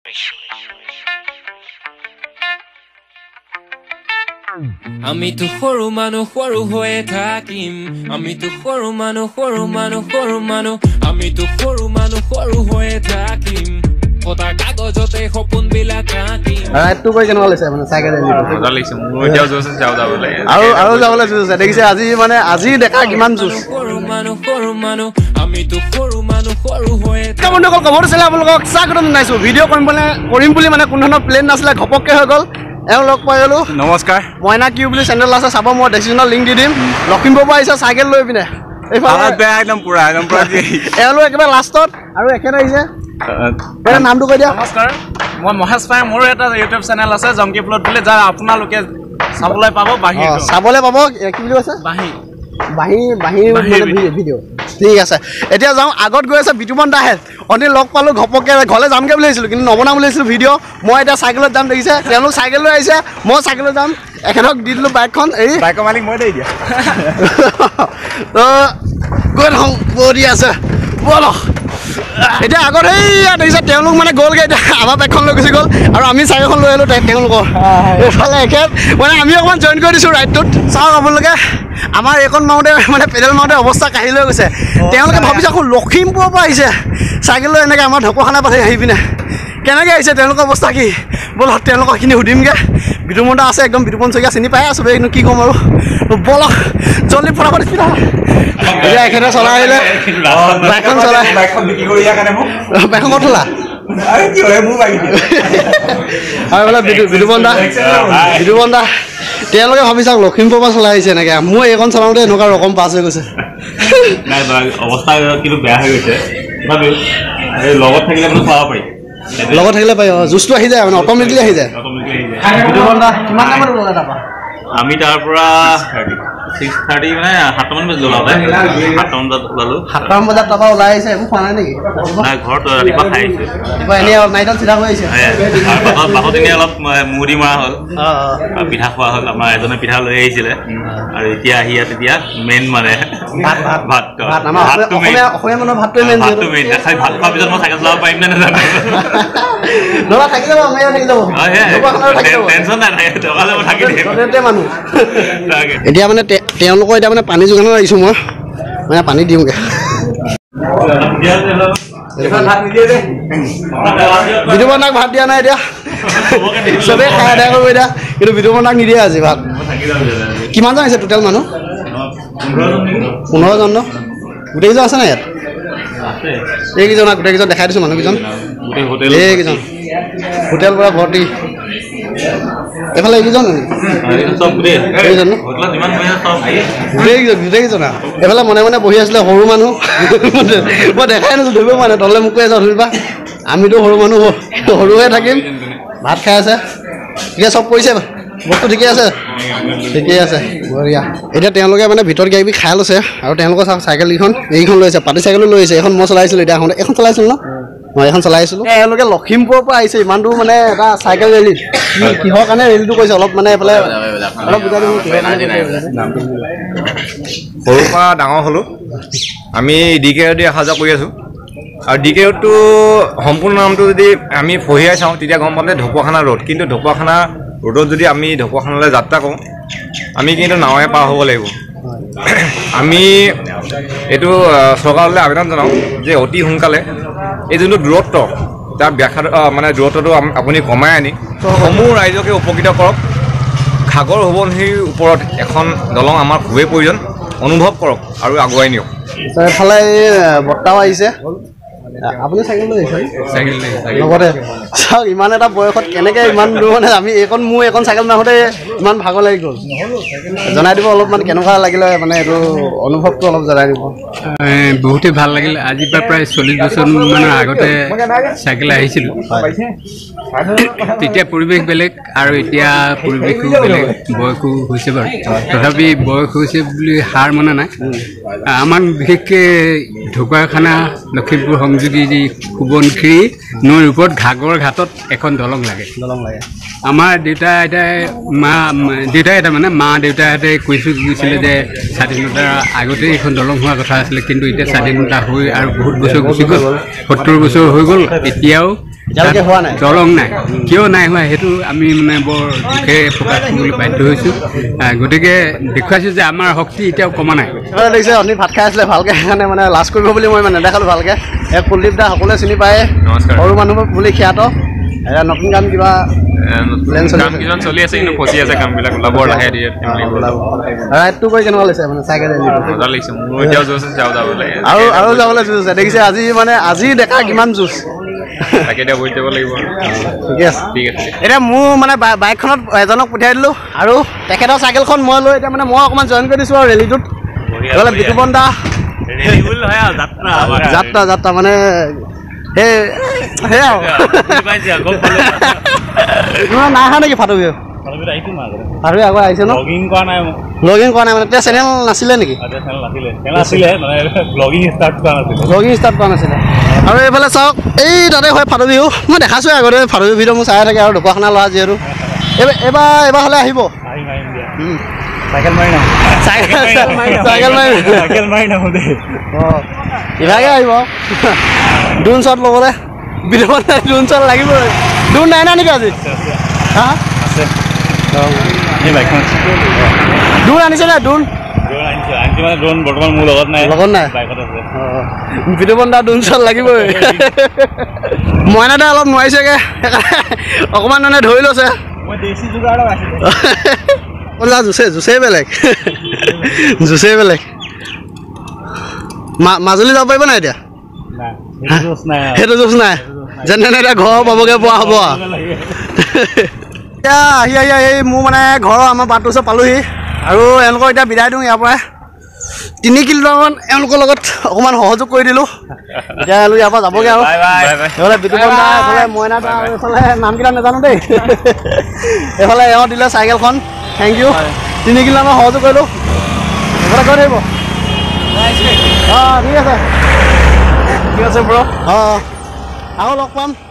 আমি তো সৰু হৈয়ে থাকিম আমি তো সৰু মানুহ আমি তো সৰু হৈয়ে থাকিম কথা কাগজতে সপোন বিলাক আঁকিম ৰাইডটো কৰি কেনেকুৱা লাগিছে মানে চাইকেল মজা লাগিছে মোৰ এতিয়াও জোচ আছে যাব লাগে আৰু যাবলৈ জোচ আছে দেখিছে আজি দেখা কিমান জোচ সৰু মানুহ আমি তো সৰু হৈয়ে বন্ধুসকল খবৰ দিছিলে আপোনালোকক স্বাগতম জনাইছো ভিডিঅ' কৰিম বুলি মানে কোনো ধৰণৰ প্লেন নাছিলে ঘপককৈ হৈ গ'ল এওঁ লগ পাই গ'লো নমস্কাৰ মইনা কিউ বুলি চেনেল আছে চাব মই ডেচিশ্যনৰ লিংক দি দিম লখিমপুৰৰ পৰা আহিছে চাইকেল লৈ পিনে এইফালে বেয়া একদম পুৰা এওঁলোক একেবাৰে লাষ্টত আৰু এখেত আহিছে নামটো কৈ দিয়া নমস্কাৰ মই মহেশ পাই মোৰ এটা ইউটিউব চেনেল আছে জংকি প্লট বুলি যাৰ আপোনালোকে চাবলৈ পাব চাবলৈ পাব কি বুলি কৈছে বাঁহী ভিডিঅ' ঠিক আছে এতিয়া যাওঁ আগত গৈ আছে বিতুমন দাহেঁত অনি লগ পালোঁ ঘপককৈ ঘৰলৈ যামগৈ বুলি ভাবিছিলোঁ কিন্তু নবনাম বুলি ভাবিছিলোঁ ভিডিঅ' মই এতিয়া চাইকেলত যাম দেখিছে তেওঁলোক চাইকেল লৈ আহিছে মই চাইকেলত যাম এখেতক দি দিলোঁ বাইকখন এই বাইকৰ মালিক মই দেই দিয়া তো গৈ থাকোঁ বহি আছে ব'লক এতিয়া আগত সেইয়া দেখিছে তেওঁলোক মানে গ'লগৈ এতিয়া আমাৰ বাইকখন লৈ গুচি গ'ল আৰু আমি চাইকেলখন লৈ আহিলোঁ তেওঁলোকৰ এইফালে এখেত মানে আমি অকণমান জইন কৰি দিছোঁ ৰাইডটোত চাওক আপোনালোকে আমাৰ এইখন মাৰোঁতে মানে পেডেল মাৰোঁতে অৱস্থা কাঢ়ি লৈ গৈছে তেওঁলোকে ভাবিছে আকৌ লখিমপুৰৰ পৰা আহিছে চাইকেল লৈ এনেকৈ আমাৰ ঢকুৱাখানা পাতি আহি পিনে কেনেকৈ আহিছে তেওঁলোকৰ অৱস্থা কি ব'লক তেওঁলোকৰখিনি সুধিমগৈ বিতুমন দা আছে একদম বিতুমন শইকীয়া চিনি পাই আছোঁ কিন্তু কি ক'ম আৰু ব'লক জলদি ফটাফট স্পীড এতিয়া এখেতে চলাই আহিলে বাইকখন চলাই বাইকখন ক'ত থলা আৰু বোলে বিতুমন দা তেওঁলোকে ভাবি চাওক লখিমপুৰৰ পৰা চলাই আহিছে এনেকৈ মোৰ এইখন চলাওঁতে এনেকুৱা ৰকম পাছ হৈ গৈছে অৱস্থা কিন্তু বেয়া হৈ গৈছে লগত থাকিলে মানে চলাব পাৰি লগত থাকিলে পাৰি জুচটো আহি যায় মানে অট'মেটিকলি আহি যায় বিতুমন দা কিমান টাইমত ওলালে তাৰপৰা আমি তাৰ পৰা 6:30 মানে 7মান বজাত ওলালে 7মান বজাত ওলালোঁ 7মান বজাত তাৰপৰা ওলাই আহিছে একো খোৱা নাই নেকি নাই ঘৰত ৰাতিপুৱা খাই আহিছোঁ এনেই নাইটত চিধা হৈ আহিছে বাহঁতে অলপ মুড়ি মৰা হ'ল পিঠা খোৱা হ'ল আমাৰ এজনে পিঠা লৈ আহিছিলে আৰু এতিয়া আহি ইয়াত এতিয়া মেইন মানে অসমীয়া মানুহৰ ভাতটোৱে মেইন ভাত খোৱাৰ পিছত মই চাইকেল চলাব পাৰিম নে নাজানো থাকি যাব টেনশ্যন নাই টকা যাব থাকি দিম মানুহ এতিয়া মানে তেওঁলোকৰ এতিয়া মানে পানী যোগানত আহিছোঁ মই মানে পানী দিওঁগৈ বিতুমন দাক ভাত দিয়া নাই এতিয়া চবেই খাই আদায় কৰিব এতিয়া কিন্তু বিতুমন দাক নিদিয়ে আজি ভাত কিমানজন আহিছে টোটেল মানুহ 15জন ন গোটেইকেইজন আছে নাই ইয়াত এইকেইজন গোটেইকেইজন দেখাই দিছোঁ মানুহকেইজন এইকেইজন হোটেল পৰা ভৰ্তি এইফালে এইকেইজন গোটেইকেইজন এইফালে মনে মনে বহি আছিলে সৰু মানুহ মই দেখাই নাছোঁ ধৰিব মানে তললৈ মোক কৈ আছোঁ ধৰিবা আমিতো সৰু মানুহ সৰুহে থাকিম ভাত খাই আছে ঠিকে চব কৰিছে বস্তু ঠিকেই আছে বঢ়িয়া এতিয়া তেওঁলোকে মানে ভিতৰত কিবা কিবি খাই লৈছে আৰু তেওঁলোকৰ চাইকেলকেইখন এইখন লৈ আহিছে পাতি চাইকেলো লৈ আহিছে এইখন মই চলাইছিলোঁ এতিয়া এখন চলাইছিলোঁ ন মই এখন চলাইছিলোঁ এওঁলোকে লখিমপুৰৰ পৰা আহিছে ইমানটো মানে এটা চাইকেল ৰেলী কিহৰ কাৰণে ৰেলীটো কৰিছে অলপ মানে এইফালে অলপ বুজাই দিব সৰুৰ পৰা ডাঙৰ হ'লোঁ আমি DK দি অহা যোৱা কৰি আছোঁ আৰু DK ৰোডটো সম্পূৰ্ণ নামটো যদি আমি পঢ়িয়াই চাওঁ তেতিয়া গম পাম যে ঢকুৱাখানা ৰোড কিন্তু ঢকুৱাখানা ৰোডত যদি আমি ঢকুৱাখানালৈ যাত্ৰা কৰোঁ আমি কিন্তু নাৱেৰে পাৰ হ'ব লাগিব আমি এইটো চৰকাৰলৈ আবেদন জনাওঁ যে অতি সোনকালে এই যোনটো দূৰত্ব তাৰ ব্যাখ্যা মানে দূৰত্বটো আপুনি কমাই আনি সমূহ ৰাইজকে উপকৃত কৰক সাগৰ সোৱণশিৰিৰ ওপৰত এখন দলং আমাৰ খুবেই প্ৰয়োজন অনুভৱ কৰক আৰু আগুৱাই নিয়ক এফালে বৰ্তাও আহিছে আপুনি চাইকেল লৈ আহিছে লগতে চাওক ইমান এটা বয়সত কেনেকৈ ইমান দূৰ মানে আমি মোৰ এইখন চাইকেল নাহোঁতে ইমান ভাগৰ লাগি গ'ল জনাই দিব অলপমান কেনেকুৱা লাগিলে মানে এইটো অনুভৱটো অলপ জনাই দিব বহুতেই ভাল লাগিল আজিৰ পৰা প্ৰায় 40 বছৰমানৰ আগতে চাইকেল আহিছিলোঁ তেতিয়া পৰিৱেশ বেলেগ আৰু এতিয়া পৰিৱেশো বেলেগ বয়সো হৈছে বাৰু তথাপি বয়স হৈছে বুলি হাৰ মনা নাই আমাক বিশেষকৈ ঢকুৱাখানা লখিমপুৰ সংযোগী যোগী সোৱণশিৰি নৈৰ ওপৰত ঘাগৰ ঘাটত এখন দলং লাগে। আমাৰ দেউতা তাৰমানে মা দেউতাহঁতে গৈছিলে যে স্বাধীনতাৰ আগতে এইখন দলং হোৱাৰ কথা আছিলে, কিন্তু এতিয়া স্বাধীনতা হৈ আৰু বহুত বছৰ গুচি গ'ল, 70 বছৰ হৈ গ'ল, এতিয়াও দলং নাই। কিয় নাই হোৱা সেইটো আমি মানে বৰ দুখেৰে প্ৰকাশ কৰিবলৈ বাধ্য হৈছোঁ। গতিকে দেখুৱাইছোঁ যে আমাৰ শক্তি এতিয়াও কমা নাই। দেখিছে আপুনি ভাত খাই আছিলে ভালকৈ, সেইকাৰণে মানে লাজ কৰিব বুলি মই মানে নেদেখালোঁ ভালকৈ। এই কুলদীপ দা সকলোৱে চিনি পায়, সৰু মানুহ বুলি খ্যাত। এতিয়া নতুন গান কিবা কিছুমান চলি আছে, কিন্তু ফচি আছে কামবিলাক, ওলাব লাহে ধীৰে। ৰাইডটো কৰি কেনেকুৱা লাগিছে মানে চাইকেল মজা লাগিছে, মোৰ এতিয়াও জোচ আছে যাবলৈ। আৰু যাবলৈ জোচ আছে দেখিছে। আজি ডেকা কিমান জোচ, তাকে এতিয়া বহি যাব লাগিব। ঠিকে আছে ঠিক আছে। এতিয়া মোৰ মানে বাইকখনত এজনক পঠিয়াই দিলোঁ, আৰু তেখেতৰ চাইকেলখন মই লৈ এতিয়া মানে মই অকণমান জইন কৰি দিছোঁ আৰু ৰেলীটোত। এইফালে বিতুপন দা যাত্ৰা মানে সেই আৰু নাই অহা নেকি ফাটু বিহু? ফাটু আগত আহিছে ন? লগিং কৰা নাই মানে তেতিয়া চেনেল নাছিলে নেকি? লগিং ষ্টাৰ্ট কৰা নাছিলে। আৰু এইফালে চাওক, এই তাতে হয় ফাটু বিহু। মই দেখাছোঁ আগতে ফাটু বিহু ভিডিঅ' মোৰ চাই থাকে, আৰু ঢকুৱাখানা ল'ৰা যিহেতু। এইবাৰ হ'লে আহিব। চাইকেল মাৰি ইভাগে আহিব ড্ৰোন শ্বট ল'বলৈ। বিতুপন দাই ড্ৰোন শ্বট লাগিবই। ড্ৰোন নাই না নেকি আজি? হা ড্ৰোন আনিছে নাই? ড্ৰোন বৰ্তমান মোৰ লগত নাই। বিতুপন দা ড্ৰোন শ্বট লাগিবই। মইনা দা অলপ নোৱাৰিছেগৈ, অকণমান মানে ধৰি লৈছে। জুচেই বেলেগ মাজুলী যাব পাৰিব নাই এতিয়া? সেইটো জোচ নাই, যেনে এতিয়া ঘৰ পাবগৈ পোৱা হ'ব। এতিয়া আহি এই মোৰ মানে ঘৰৰ আমাৰ বাটটো ওচৰত পালোহি, আৰু এওঁলোকক এতিয়া বিদায় দিওঁ ইয়াৰ পৰাই। 3 কিলোমিটাৰমান এওঁলোকৰ লগত অকণমান সহযোগ কৰি দিলোঁ। এতিয়া এওঁলোক ইয়াৰ পৰা যাবগৈ আৰু। এইফালে বিতুপন দা, এইফালে মইনা দা, আৰু এইফালে নামকেইটা নাজানো দেই। এইফালে এওঁ দিলে চাইকেলখন, থেংক ইউ। 3 কিলোমিটাৰমান সহযোগ কৰিলোঁ। এইফালে গৈ থাকিব। ঠিক আছে ব্ৰ। আকৌ লগ পাম।